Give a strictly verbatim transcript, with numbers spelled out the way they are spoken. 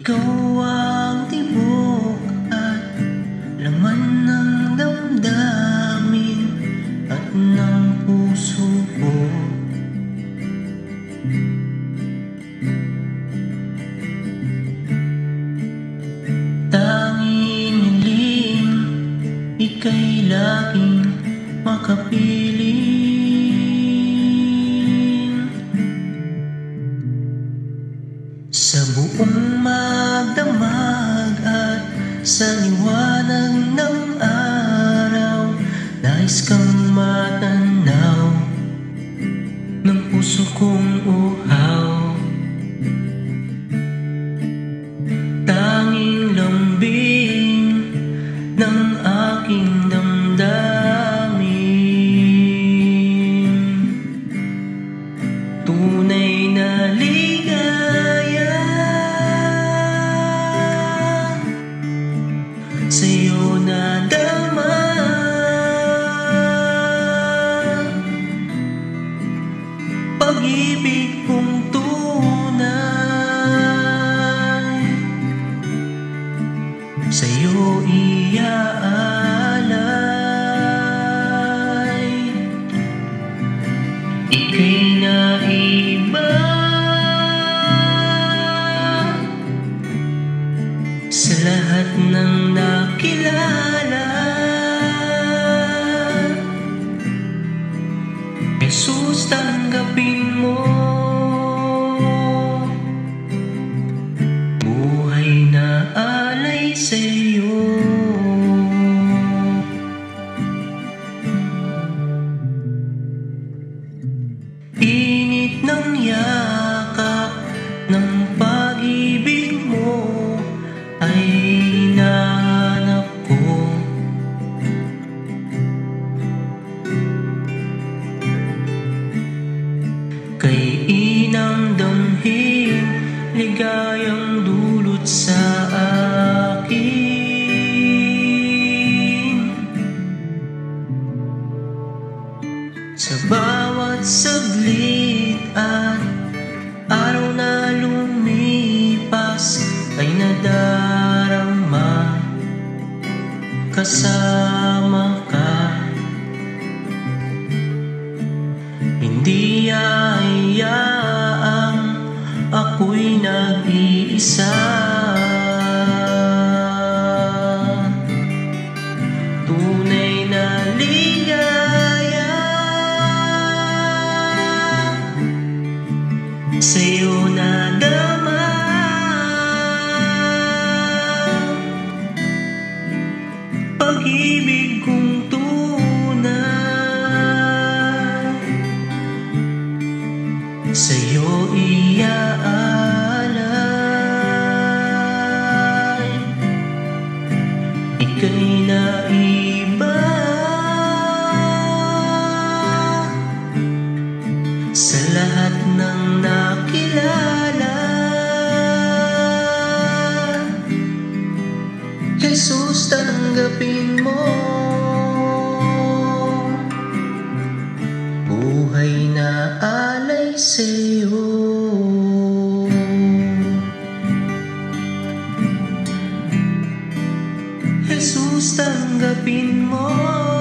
Ikaw ang tibok at laman ng damdamin at ng puso ko. Tanging hiling, ika'y laging makapiling. Sa buong magdamag at sa liwanag ng araw, nais kang matanaw ng puso kong uhaw. Tanging lambing ng aking damdamin, tunay na ligaya. Sa'yo nadama, pag-ibig kong tunay, sa'yo iaalay. Ika'y naiba sa lahat ng nakilala. Jesus, tanggapin mo, buhay na alay sa'yo. Init ng yakap ng pag-ibig mo ay hinahanap ko. Kay inang damhin, ligayang dulot sa akin. Sa bawat saglit at araw na lumipas ay nadarama kasama ka. Hindi hayaang ako'y nag-iisa. Tunay na ligaya, sa'yo nadama. Pag-ibig kong tunay, sa'yo iaalay. Ika'y naiba sa lahat ng nakilala. Jesus, tanggapin mo, buhay na alay sa'yo. Jesus, tanggapin mo,